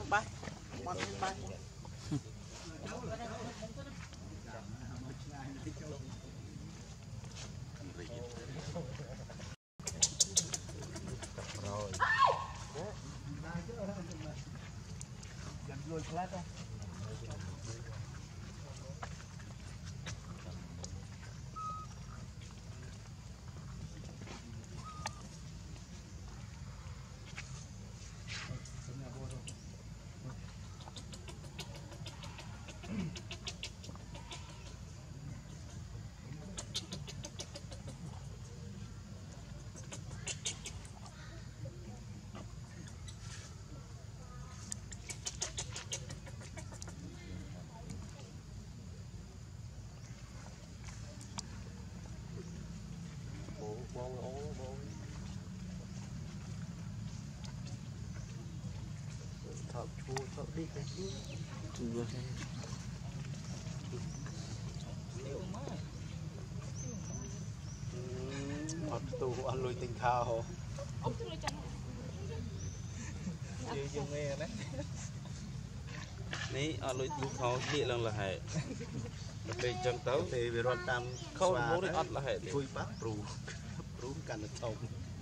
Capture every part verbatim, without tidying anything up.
bay món bay rồi dần lùi flat thôi thợ chua thợ đi cái chua mặt tù ăn lùi tình thao chưa chưa nghe đấy ní ăn lùi tình thao địa lần là hệ về chân tấu thì về đoàn tam không muốn đi ăn là hệ cùi bát rù rú cành được thông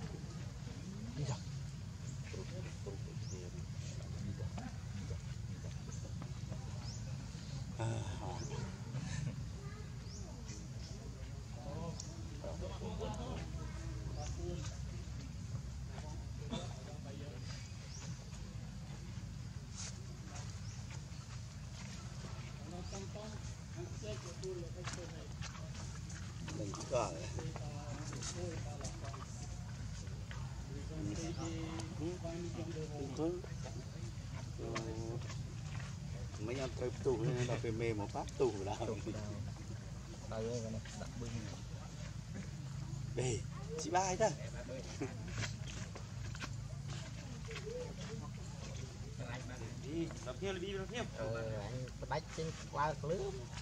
đừng có mấy anh chơi tù nên là phải mềm một phát tù là đây chị ba ấy ta đi đập thêm đi đập thêm đánh trên qua lưới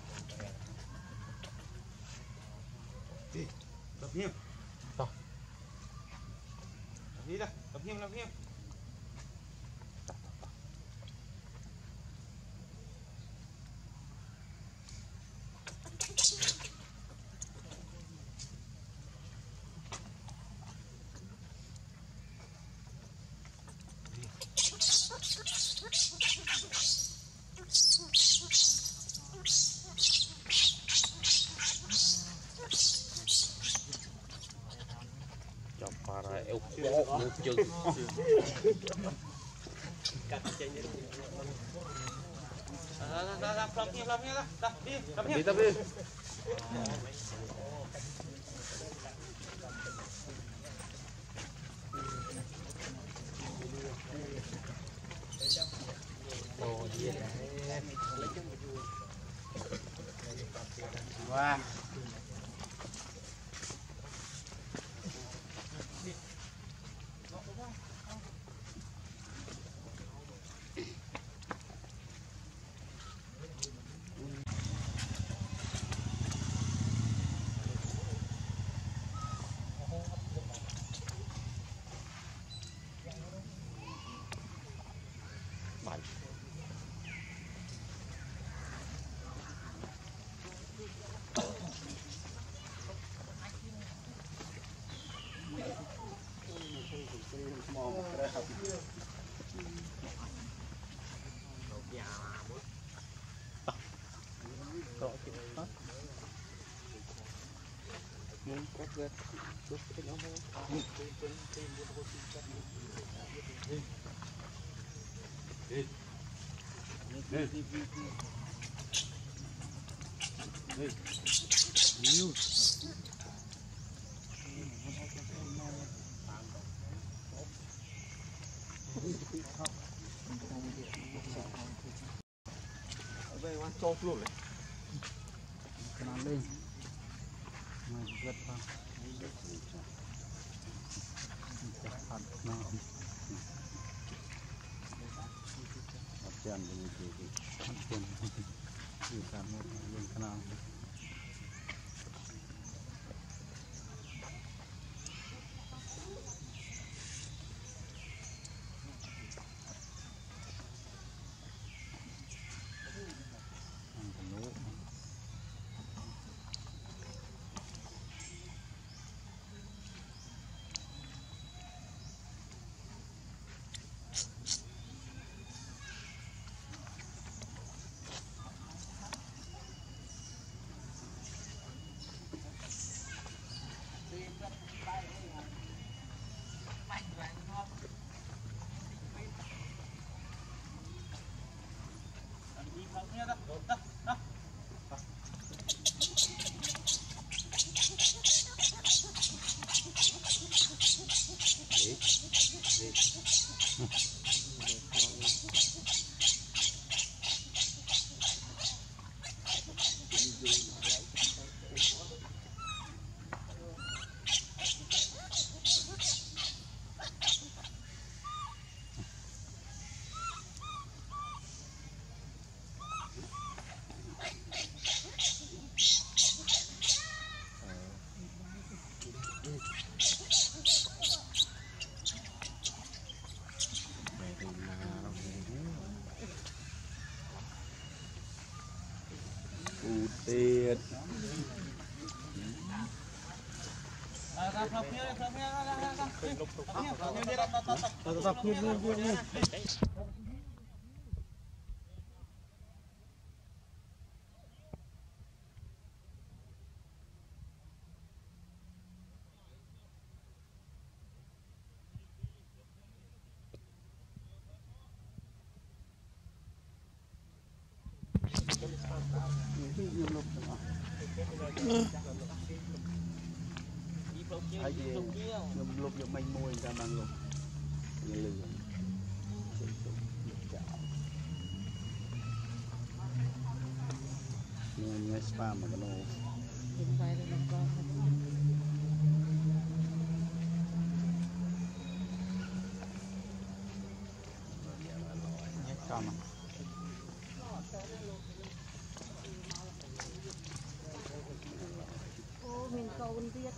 đi đập thêm rồi đi ra đập thêm đập thêm chọc para eo một chân cắt chân ra ra ra plug nha plug nha ra ra đi tập đi tập đi đồ gì đấy wow muốn cắt ra chút cái nó đi đi đi đi nhiều ở đây quan cho luôn đấy cái nào lên mà rất là thật nó chân thì thì chân thì làm một lên canal Tiệt ai ngâm lục được manh môi ra bằng lục như lửa như spam mà cái nô cầm ô mình câu bên tiết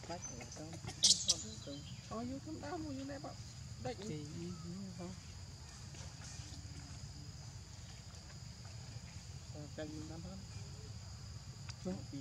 bách là con thôi như không đau như này bảo đấy thì không chân như năm hơn nó thì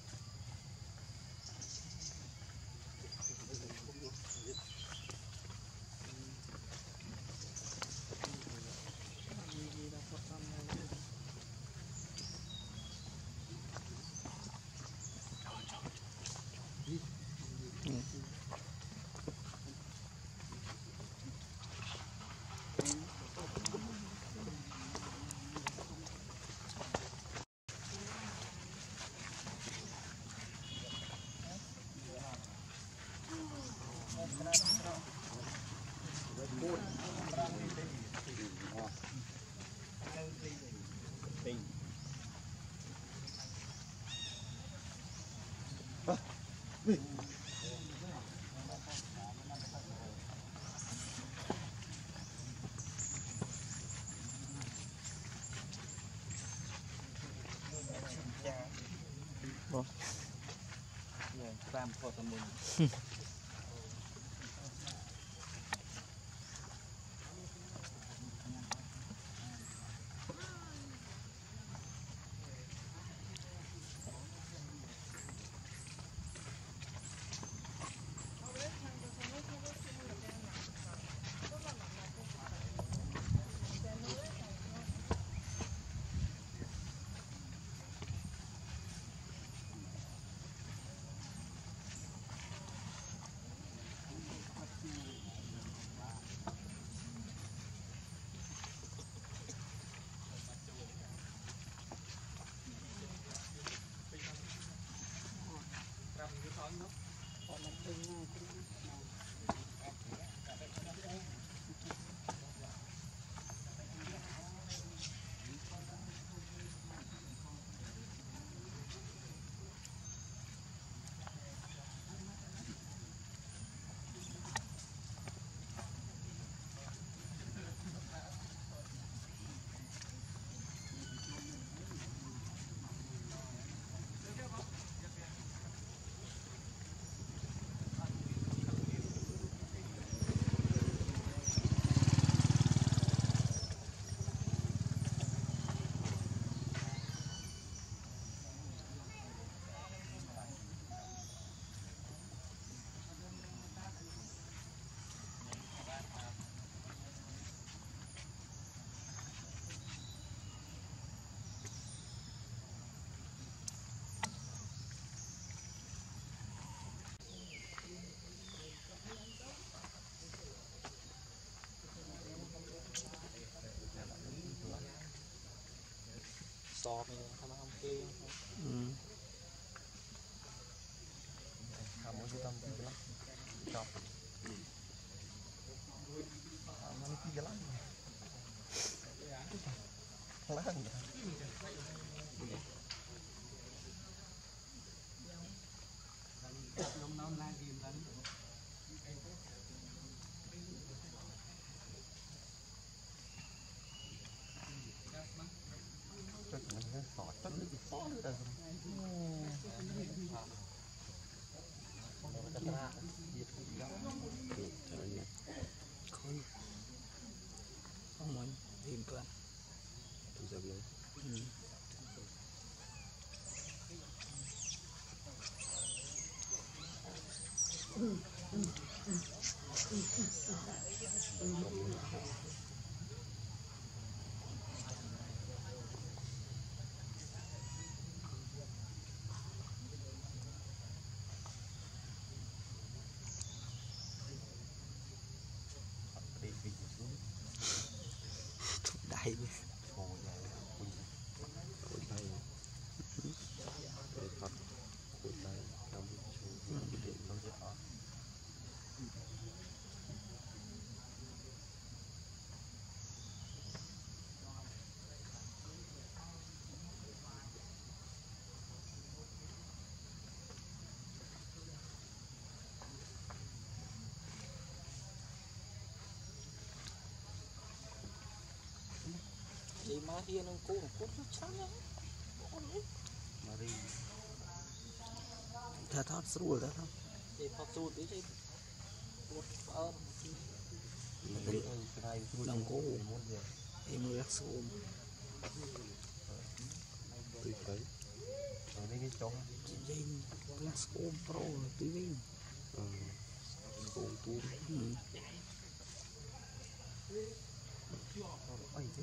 làm phò tầm mình to mình không ăn kia không muốn tâm gì lắm chọc nó kia lắm lá gì nông nông lang gì vậy mình sọt tất nó chỉ phó nữa rồi không muốn tìm cận tôi sẽ lấy đầy đi mà hiền ông cô cốt nó trắng nhá mà đi thà thót sủi đó không để phật su tí đi ờ đồng cô em rất xuống tùy thấy ở đây cái chó dây rất xuống pro tí đi xuống tuôn ơi thế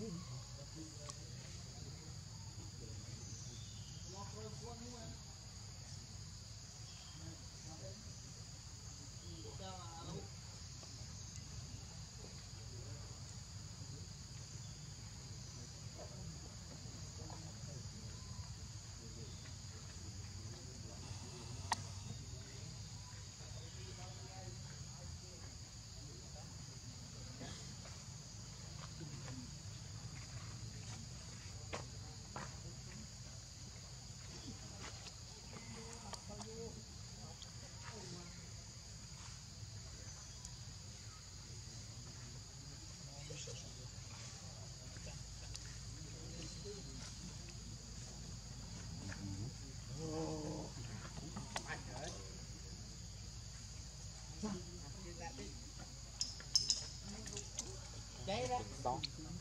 đấy đó đó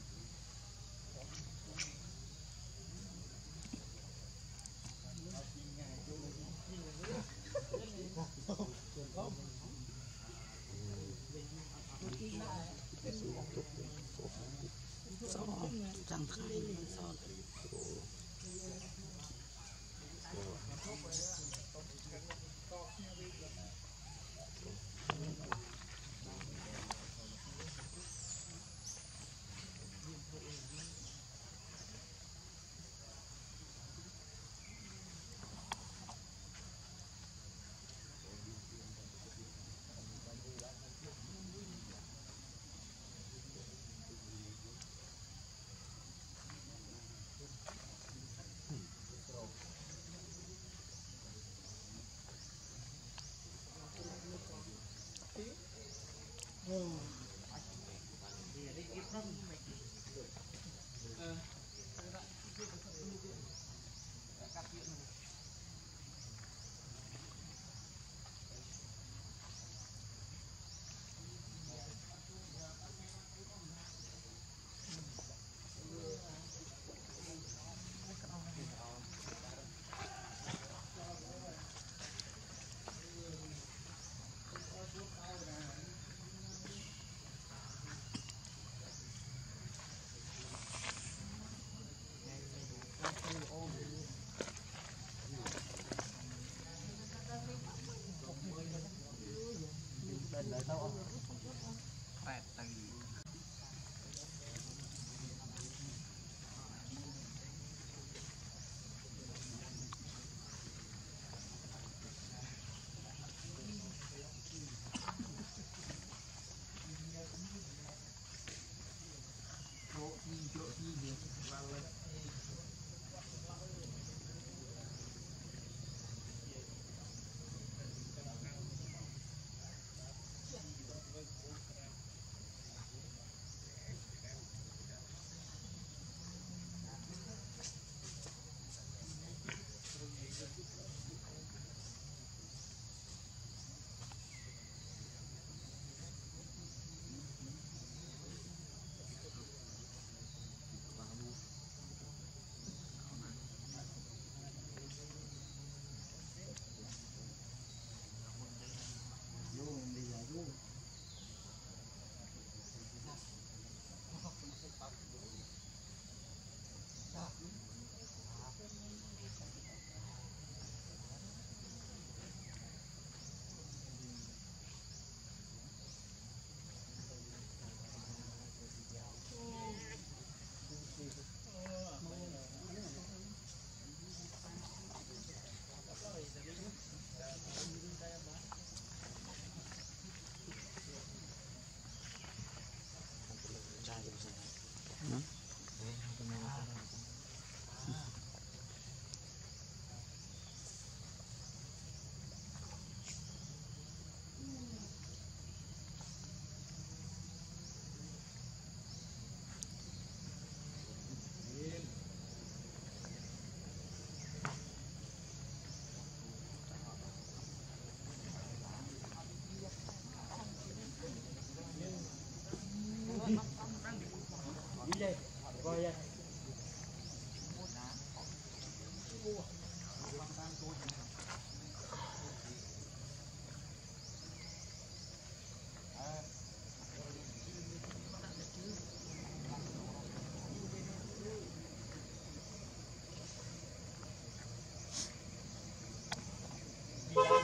chẳng khai sao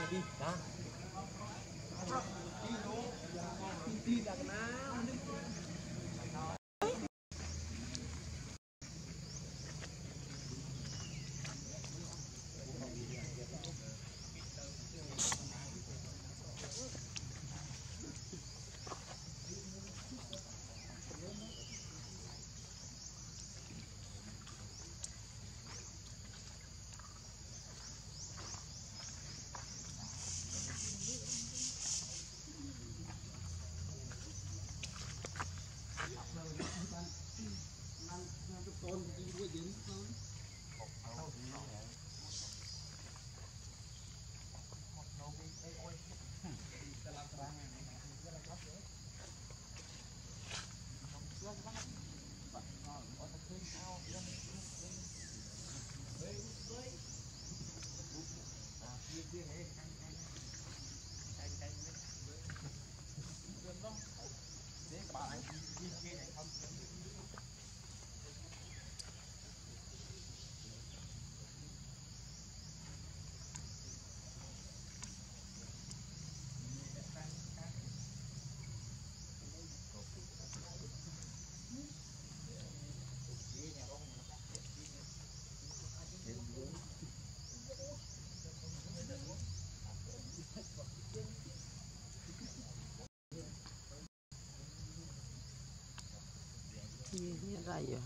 đi đó đi đặt nào Ini raya.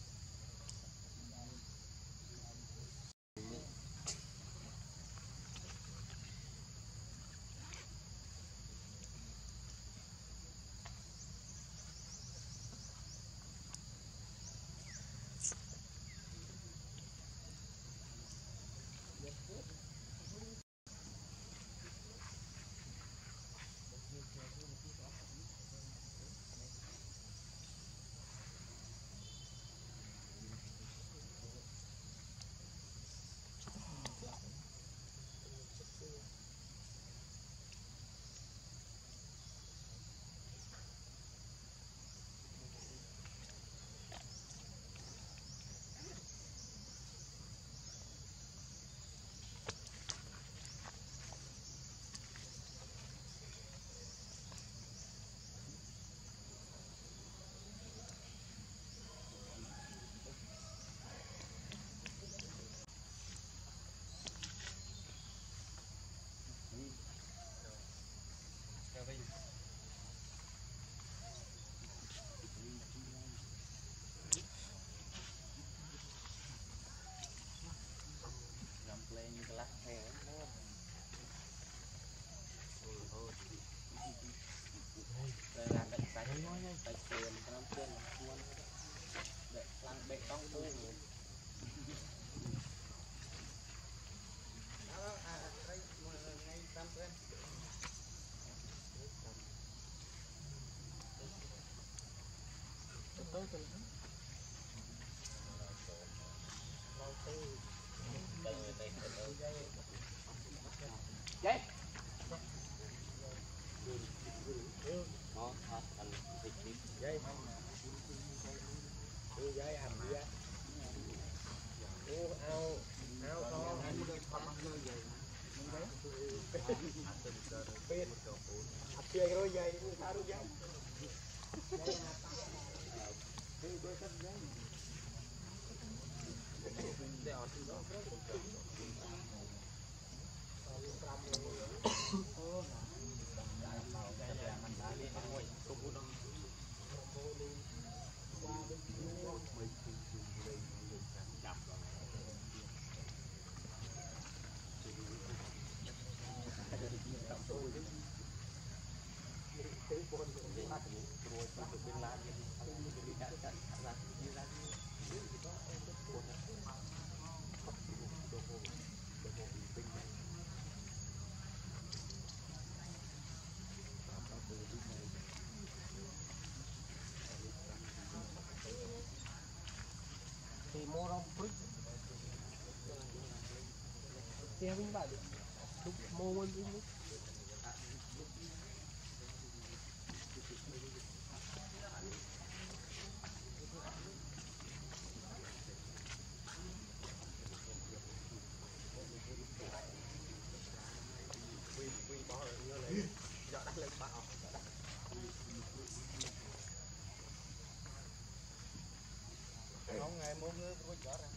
mua rong fruit kia mình bảo lúc mua mình đi Không ngày mua ngư tôi chở ra.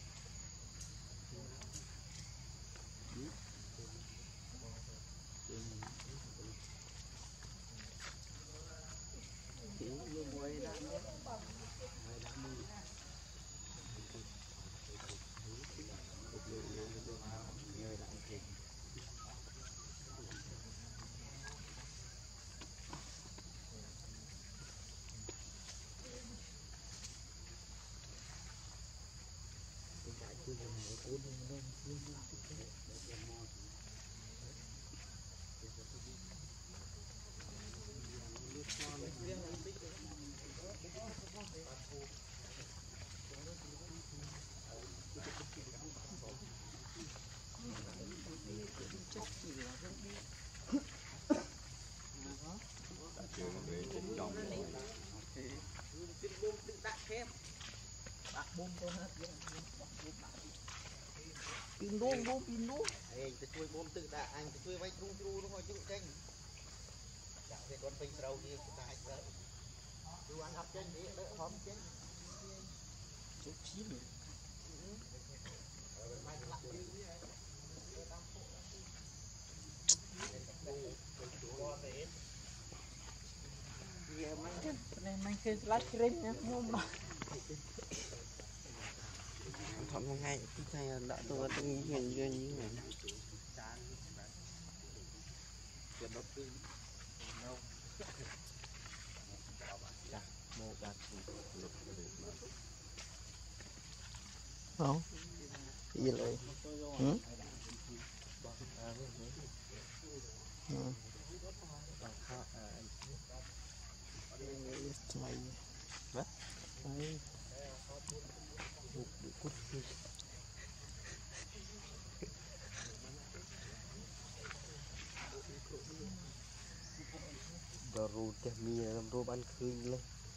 Pin luôn bố pin luôn. Ê, tôi chui bom tự đã anh tôi chui vay trung tru nó hồi chung tranh. Chẳng thể con pin rau kia của ta hết rồi. Tôi ăn hấp tranh đi đỡ hóm tranh. Chút xíu nữa. Giờ mang cái này mang cái lá cream nha, ngon mà. Thọn một ngày cái này đã tôi tôi nghĩ người như như này. Không? Gì vậy? Ừ? Ừ. Mày what? Mày bụng bị cút đi. Đồ rù chả mì làm rô ăn khơi lên.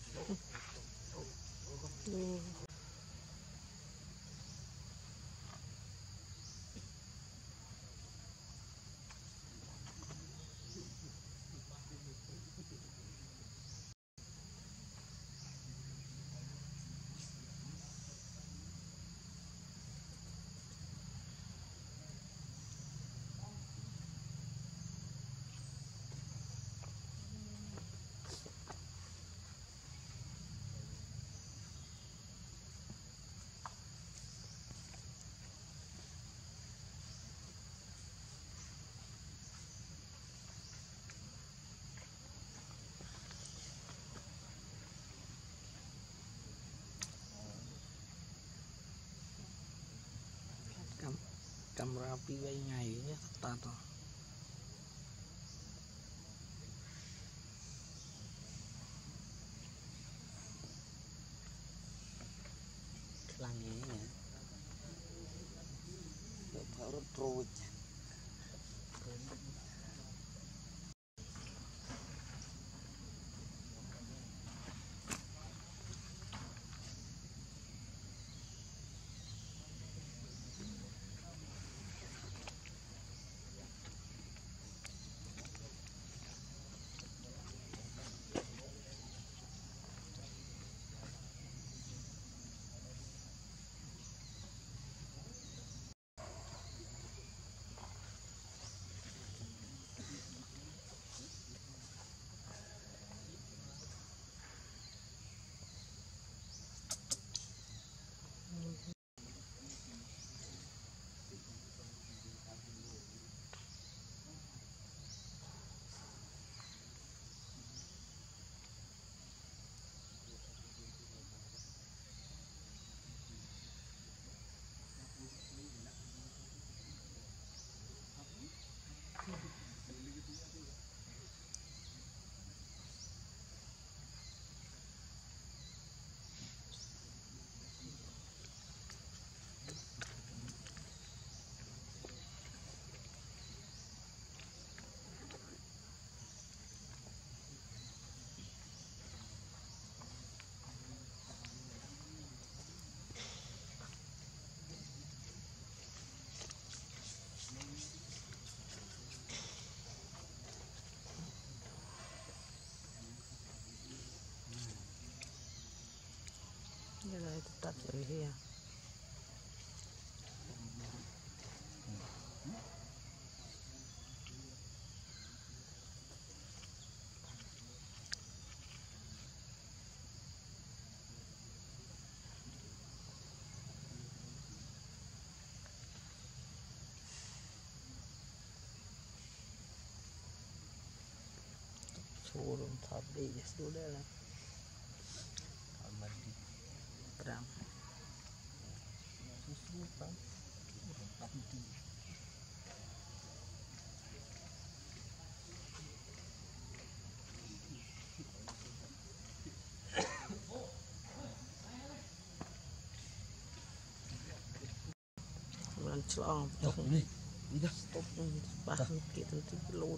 Camera pi vay ngày nhé ta to lăng nhé nhỉ phải rất trôi here. Turun tapi ya sudah lah. Perang. Susu kan. Tapi bulan celong. Ini. Ini stop nih. Bah gitu tuh belum.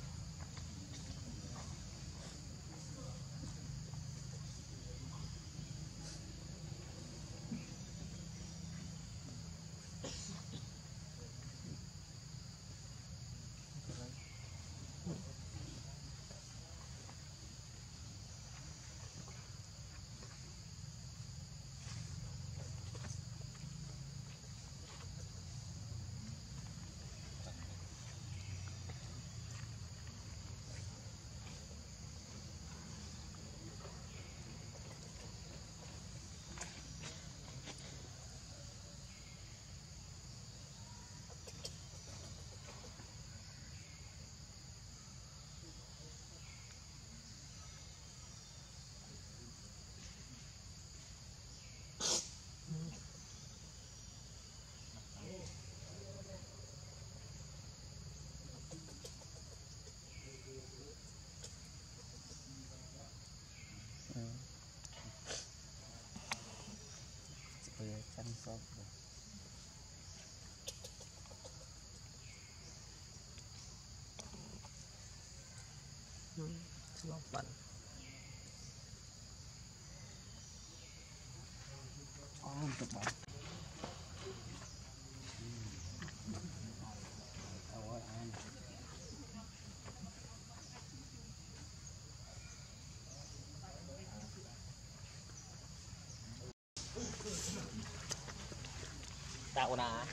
Supaya chăm sóc được. Ừ, selamat pan. Oh, untuk pan. Awal an. Tạo nà.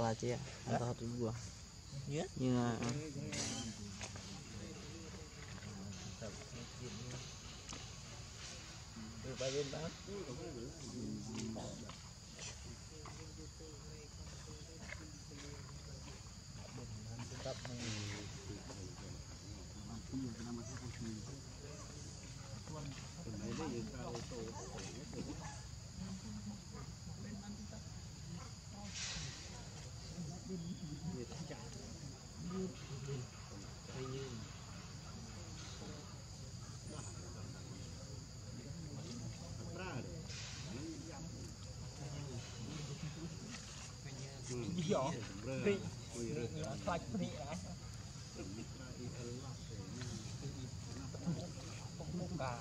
qua chứ ăn to tụi vừa như Ba bên đó. Giỏ đi khoạch đi đấy không cả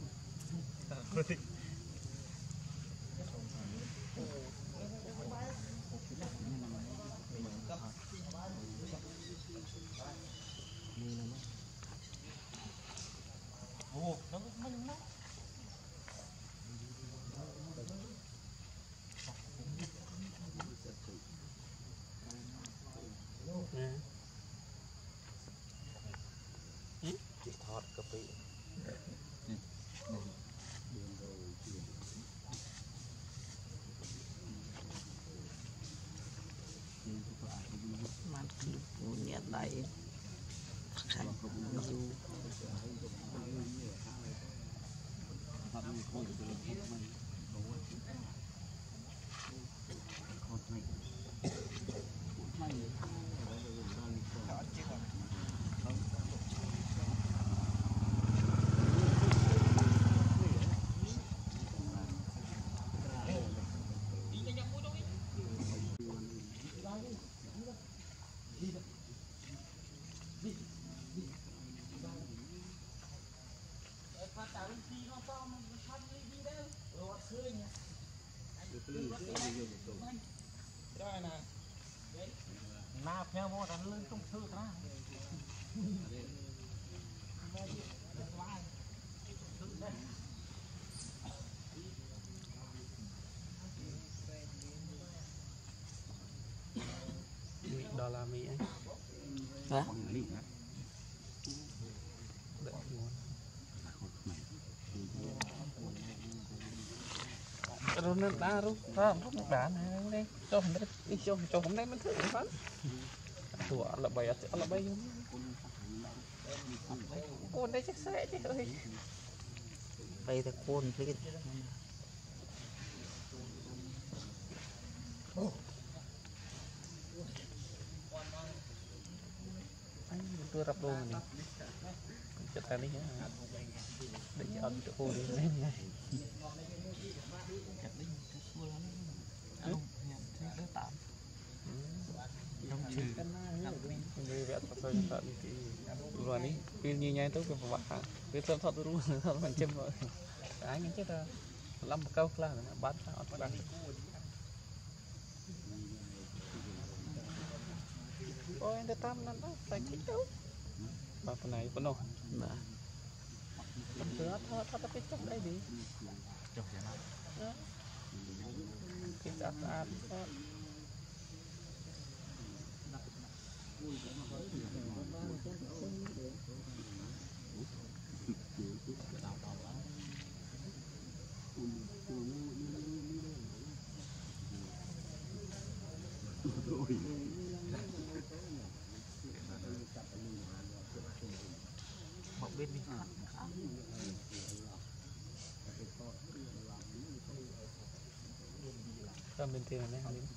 ồ nó nó chỉ thọt cà phê mát nhiệt đẩy khánh du rồi nè nạp nhau mua thành lưng tung thư ta đô la Mỹ ấy. hả Rồi nó đá rút ra rút đá này đây cho mình đi cho cho hôm nay mình thử phát tủa là bay là bay con đây chắc sẽ chứ ơi bay ta côn cái anh tôi rập đồ này chặt ra đi nhá để cho ăn chỗ đi này này người vẽ thật sự thật thì rồi đi pin như nhai tới cái vật hàng cái thật thật đúng là thật mình chêm rồi cái những chết ra làm một câu là bán sao bán ôi người ta nó nó phải thích đâu mà phần này vẫn nổi mà mình cứ thật thật cái chốc đây đi cái sạch sạch một bên đi ra bên kia này này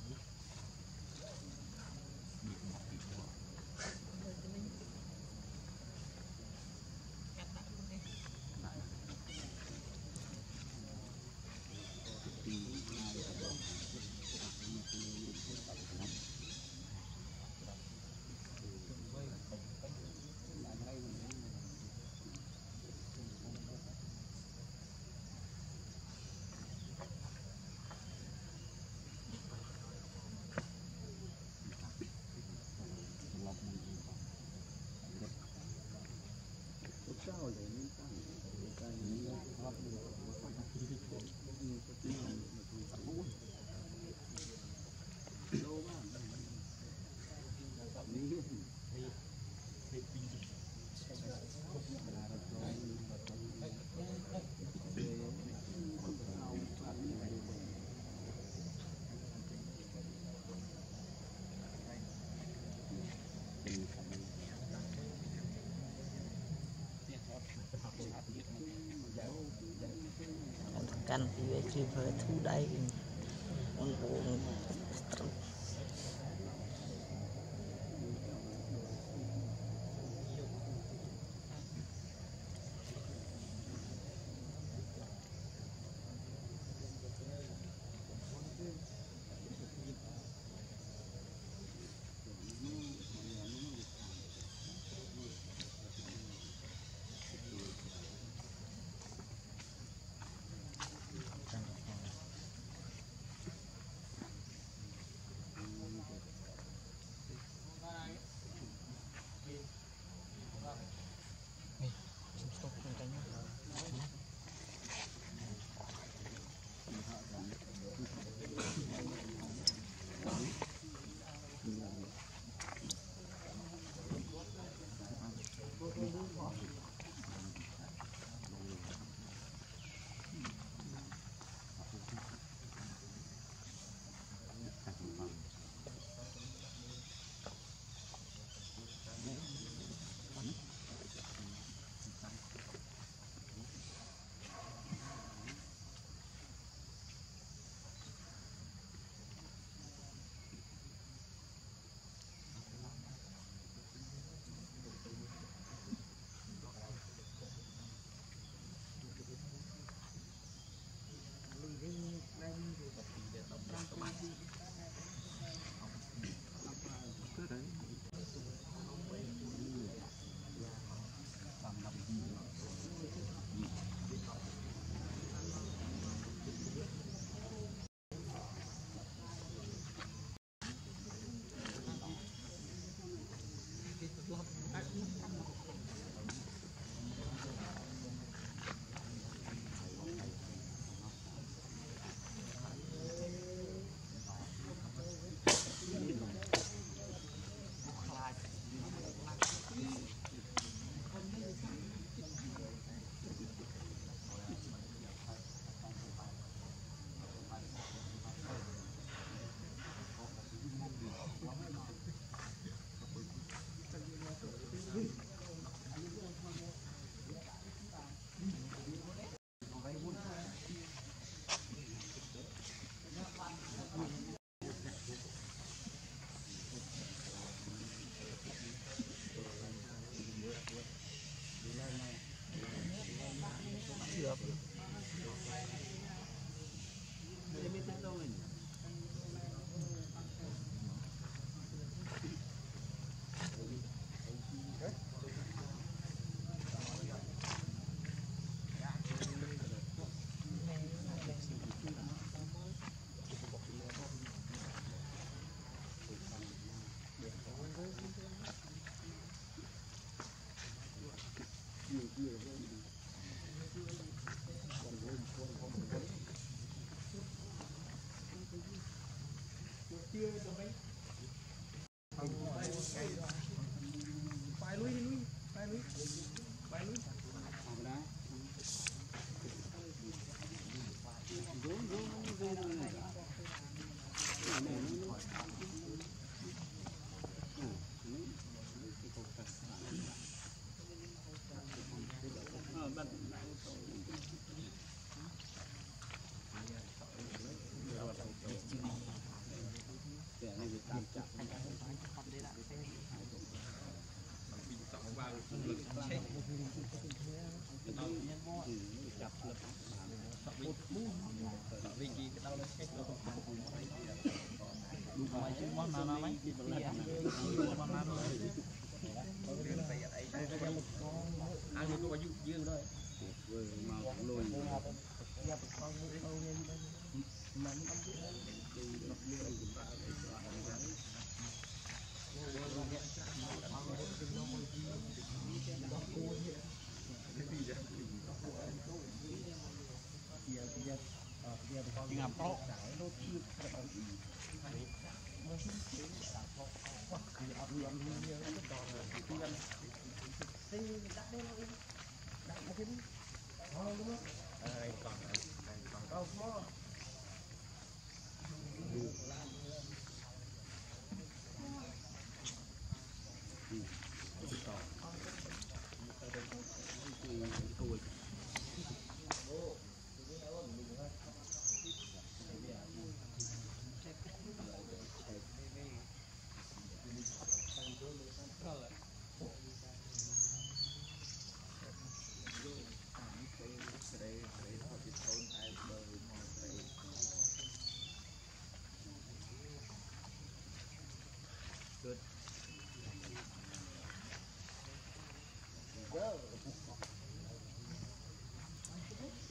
căn về chỉ về thu đây ông buồn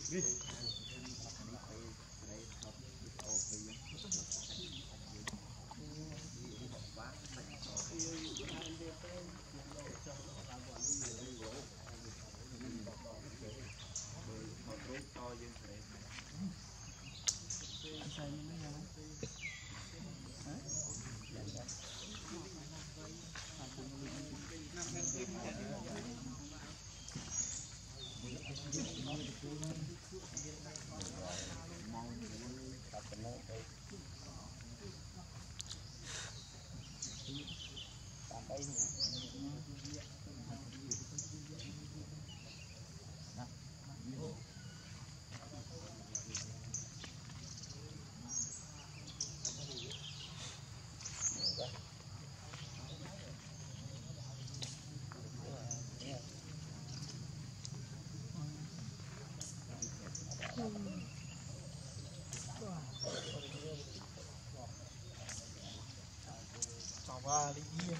Và đi kia.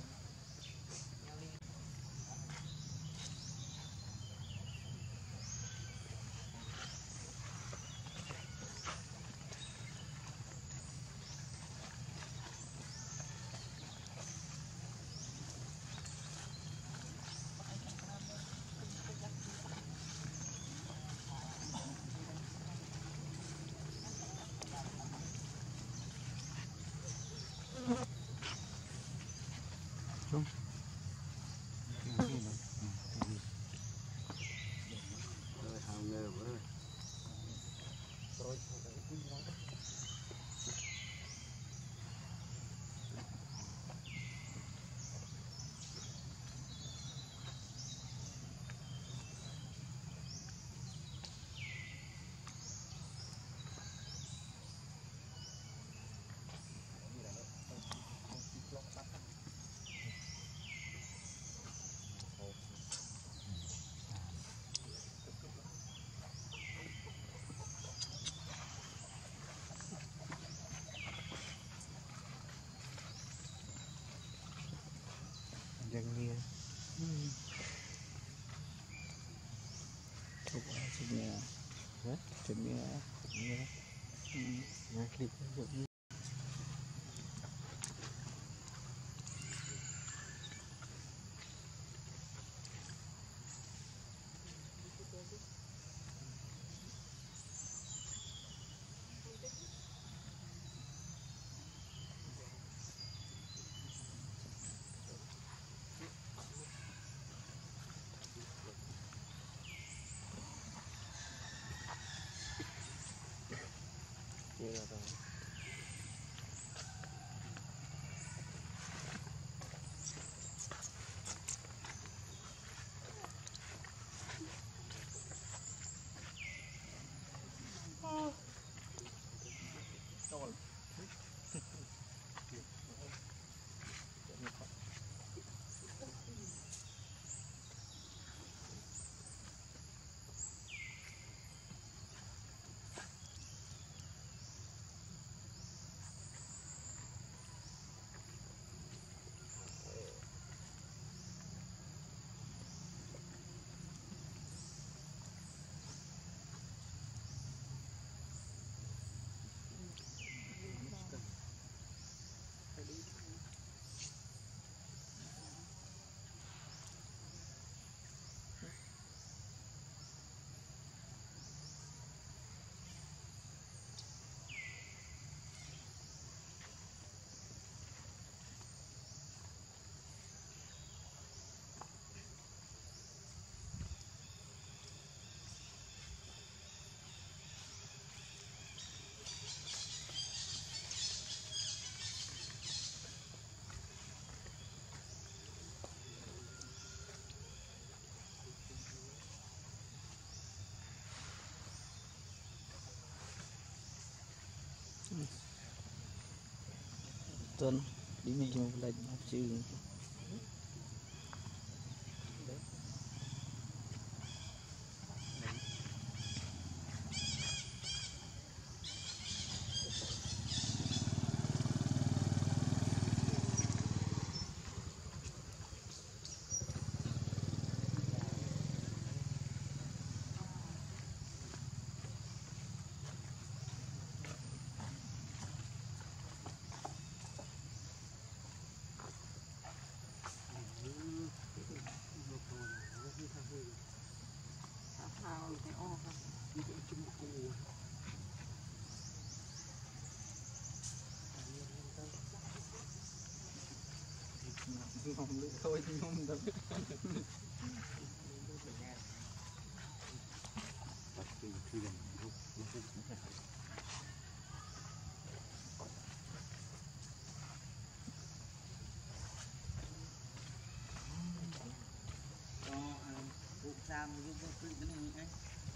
Rồi hàng nghề với dân nghe chụp chụp nghe chụp nghe nghe nghe clip tuần đi mình dùng lệnh chứ ngom lưỡi thôi ngom đâu làm dùng cái cái này anh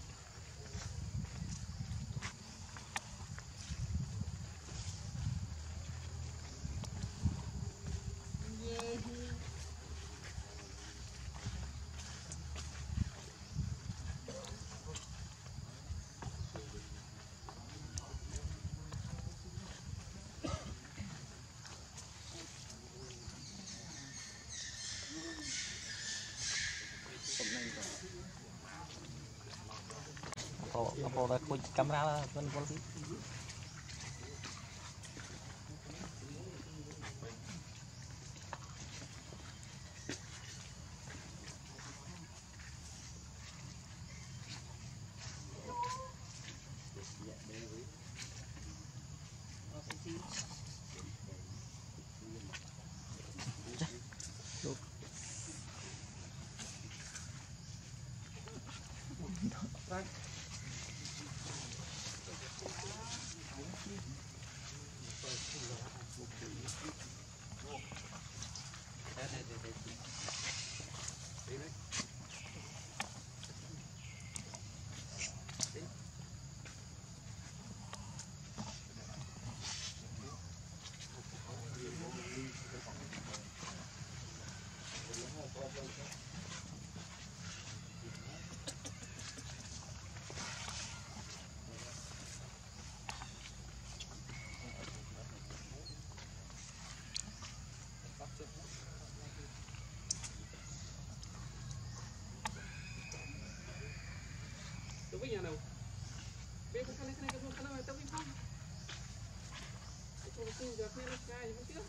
Ồ, ồ, là khuôn camera bên con tí. Right. Tôi nhà nào biết cái này cái này cái này tao biết không tôi xin được cái này cái gì chứ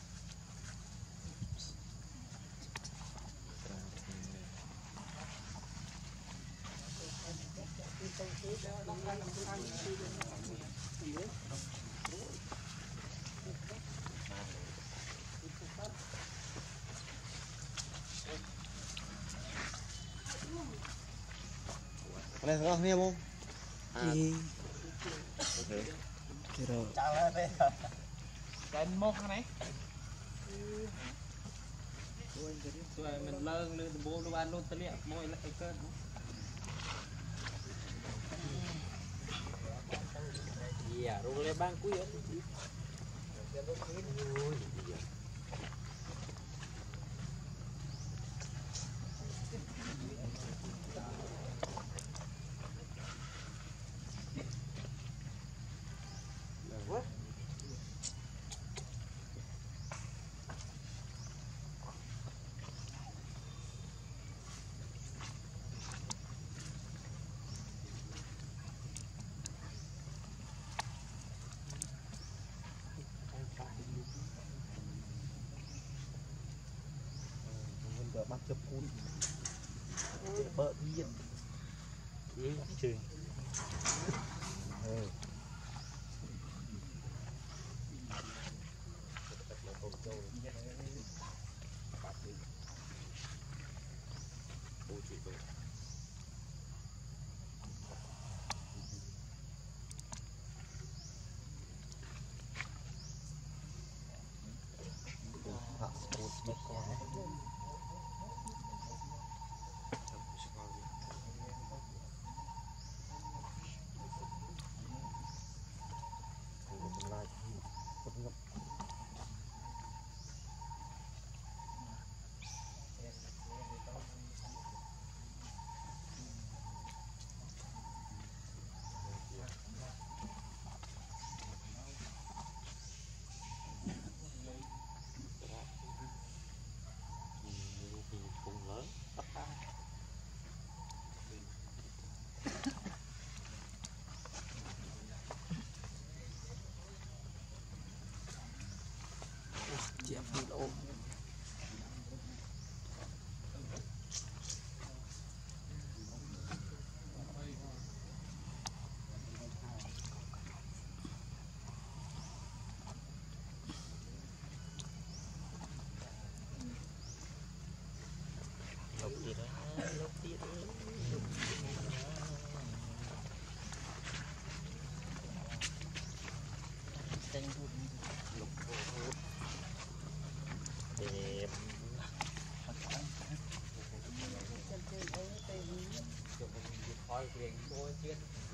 này có nghe không? Thì Ok. rồi. chào em cái mốc này rồi mình lơn lên bố nó ban luôn tới liệu môi lại cơn dạ rồi lên ban cuối ở bắt chụp cuốn bợ nhiên ừ, chơi ừ. Chẹp đi đâu. Tên lục hút đẹp khói liền bôi chết